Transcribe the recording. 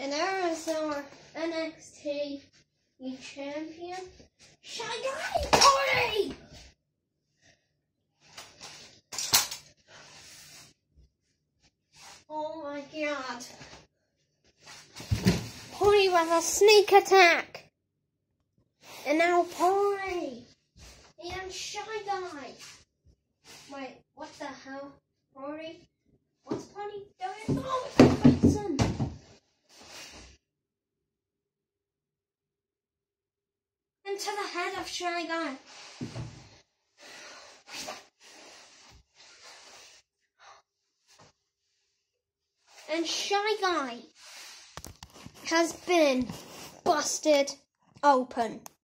And there is our NXT champion, Shy Guy Party! Oh my god. Party with a sneak attack! And now Party! And Shy Guy! Wait, what the hell? Party? What's Party doing? Oh, it's Benson! Into the head of Shy Guy. And Shy Guy has been busted open.